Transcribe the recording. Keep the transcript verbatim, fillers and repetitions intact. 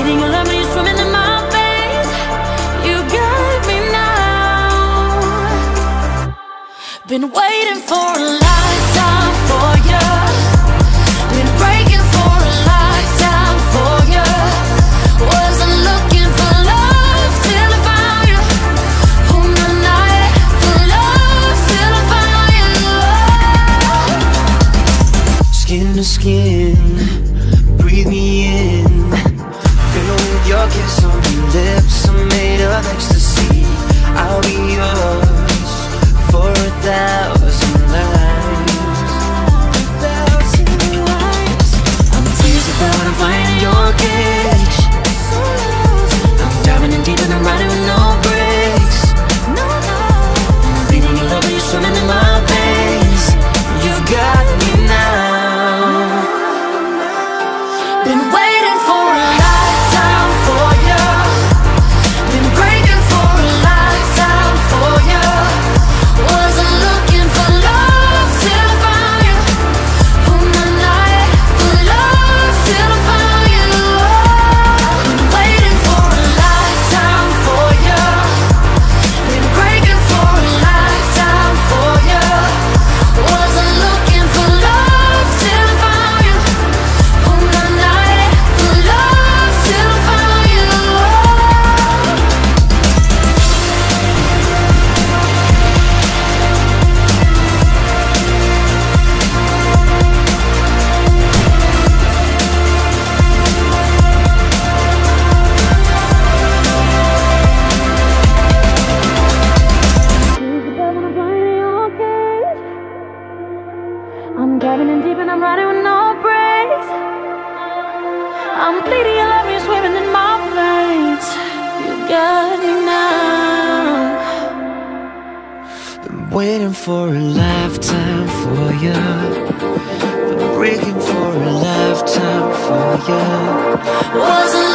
bleeding your love, you're swimming in my veins. You got me now. Been waiting for a lifetime for you. Been breaking for a lifetime for you. Wasn't looking for love till I found you. On the night for love till I found you. Skin to skin, breathe me in. Fill with your kiss on your lips, I'm made of ecstasy. I'll be yours for a thousand lives. I'm tears about I'm flying in your cage. I'm diving in deep and I'm riding with no brakes. I'm bleeding your love, you're swimming in my veins. You've got me now. Been waiting for a lifetime for you. Been breaking for a lifetime for you. Wasn't looking for love till I found you. On the night for love till I found you. Been waiting for a lifetime for you. Been breaking for a lifetime for you. Wasn't looking for love till I found you. On the night for love till I found you. I'm diving in deep and I'm riding with no brakes. I'm bleeding your love, you're swimming in my veins. You got me now. Been waiting for a lifetime for you. Been breaking for a lifetime for you. Wasn't